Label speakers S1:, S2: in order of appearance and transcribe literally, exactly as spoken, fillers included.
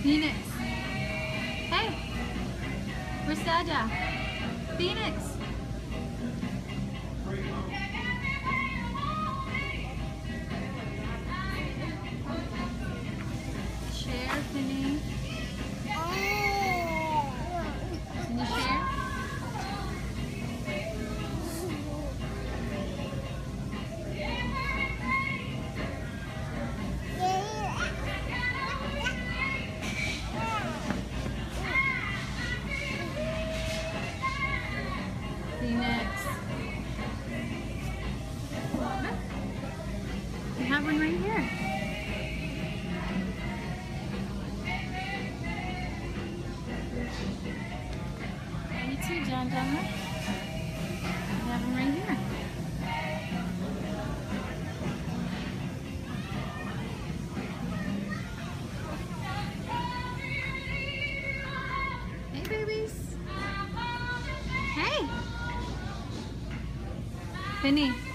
S1: Phoenix. Hey, where's Dada? Phoenix. Share, Penny. Can you share? Phoenix. Look. We have one right here. You too, John Denver. We have one right here. Hey, babies. Hey. Penny.